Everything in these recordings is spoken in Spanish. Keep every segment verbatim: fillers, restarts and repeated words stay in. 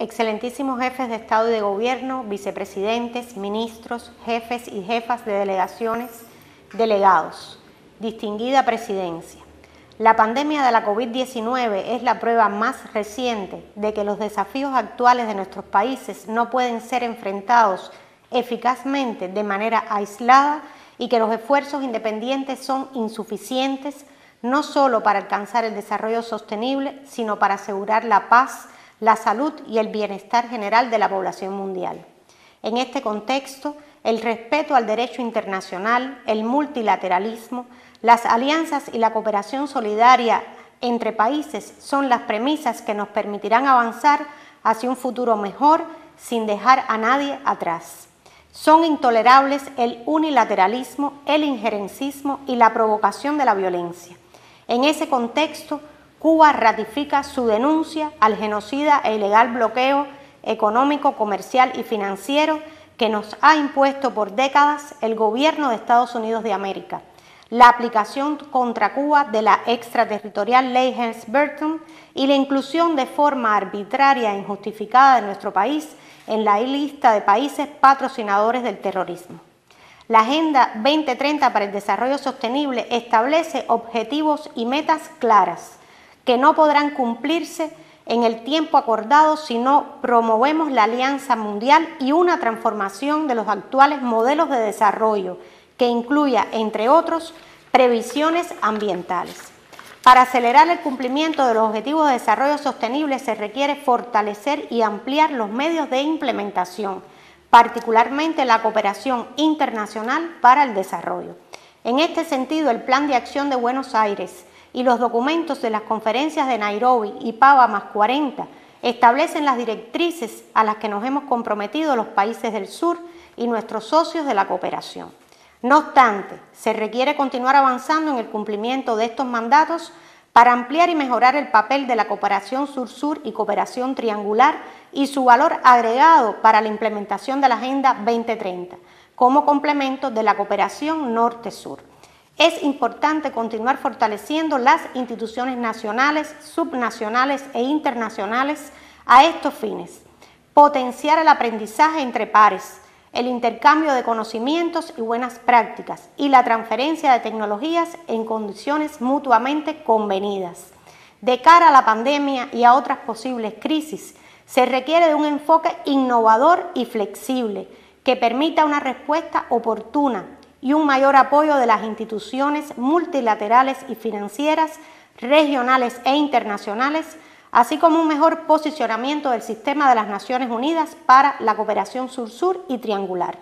excelentísimos jefes de Estado y de Gobierno, vicepresidentes, ministros, jefes y jefas de delegaciones, delegados, distinguida presidencia. La pandemia de la COVID diecinueve es la prueba más reciente de que los desafíos actuales de nuestros países no pueden ser enfrentados eficazmente de manera aislada y que los esfuerzos independientes son insuficientes no solo para alcanzar el desarrollo sostenible, sino para asegurar la paz, la salud y el bienestar general de la población mundial. En este contexto, el respeto al derecho internacional, el multilateralismo, las alianzas y la cooperación solidaria entre países son las premisas que nos permitirán avanzar hacia un futuro mejor sin dejar a nadie atrás. Son intolerables el unilateralismo, el injerencismo y la provocación de la violencia. En ese contexto, Cuba ratifica su denuncia al genocida e ilegal bloqueo económico, comercial y financiero que nos ha impuesto por décadas el gobierno de Estados Unidos de América, la aplicación contra Cuba de la extraterritorial Ley Helms-Burton y la inclusión de forma arbitraria e injustificada de nuestro país en la lista de países patrocinadores del terrorismo. La Agenda veinte treinta para el Desarrollo Sostenible establece objetivos y metas claras que no podrán cumplirse en el tiempo acordado si no promovemos la alianza mundial y una transformación de los actuales modelos de desarrollo que incluya, entre otros, previsiones ambientales. Para acelerar el cumplimiento de los Objetivos de Desarrollo Sostenible se requiere fortalecer y ampliar los medios de implementación, particularmente la cooperación internacional para el desarrollo. En este sentido, el Plan de Acción de Buenos Aires y los documentos de las conferencias de Nairobi y Pava más cuarenta establecen las directrices a las que nos hemos comprometido los países del sur y nuestros socios de la cooperación. No obstante, se requiere continuar avanzando en el cumplimiento de estos mandatos para ampliar y mejorar el papel de la cooperación sur-sur y cooperación triangular y su valor agregado para la implementación de la Agenda veinte treinta, como complemento de la cooperación norte-sur. Es importante continuar fortaleciendo las instituciones nacionales, subnacionales e internacionales a estos fines, potenciar el aprendizaje entre pares, el intercambio de conocimientos y buenas prácticas y la transferencia de tecnologías en condiciones mutuamente convenidas. De cara a la pandemia y a otras posibles crisis, se requiere de un enfoque innovador y flexible que permita una respuesta oportuna y un mayor apoyo de las instituciones multilaterales y financieras, regionales e internacionales, así como un mejor posicionamiento del sistema de las Naciones Unidas para la cooperación sur-sur y triangular.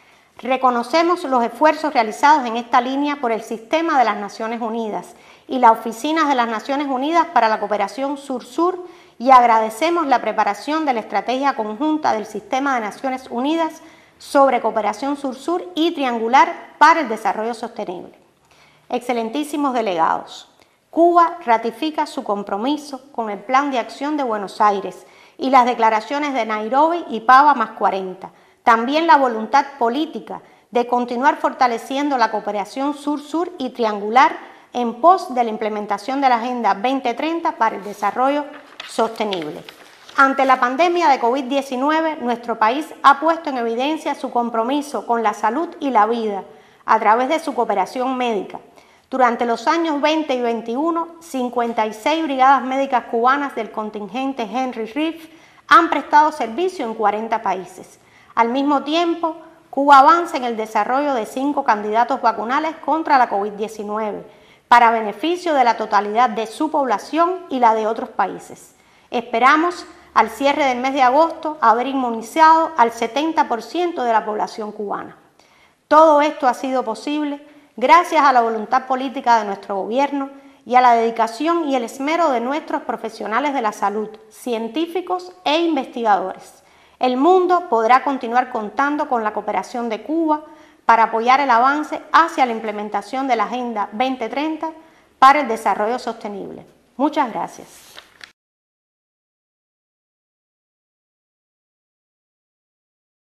Reconocemos los esfuerzos realizados en esta línea por el sistema de las Naciones Unidas y la Oficina de las Naciones Unidas para la Cooperación Sur-Sur y agradecemos la preparación de la estrategia conjunta del Sistema de Naciones Unidas sobre cooperación sur-sur y triangular para el desarrollo sostenible. Excelentísimos delegados, Cuba ratifica su compromiso con el Plan de Acción de Buenos Aires y las declaraciones de Nairobi y Pava más cuarenta, también la voluntad política de continuar fortaleciendo la cooperación sur-sur y triangular en pos de la implementación de la Agenda veinte treinta para el desarrollo sostenible. Ante la pandemia de COVID diecinueve, nuestro país ha puesto en evidencia su compromiso con la salud y la vida a través de su cooperación médica. Durante los años veinte y veintiuno, cincuenta y seis brigadas médicas cubanas del contingente Henry Reef han prestado servicio en cuarenta países. Al mismo tiempo, Cuba avanza en el desarrollo de cinco candidatos vacunales contra la COVID diecinueve, para beneficio de la totalidad de su población y la de otros países. Esperamos, al cierre del mes de agosto, haber inmunizado al setenta por ciento de la población cubana. Todo esto ha sido posible gracias a la voluntad política de nuestro gobierno y a la dedicación y el esmero de nuestros profesionales de la salud, científicos e investigadores. El mundo podrá continuar contando con la cooperación de Cuba para apoyar el avance hacia la implementación de la Agenda veinte treinta para el desarrollo sostenible. Muchas gracias.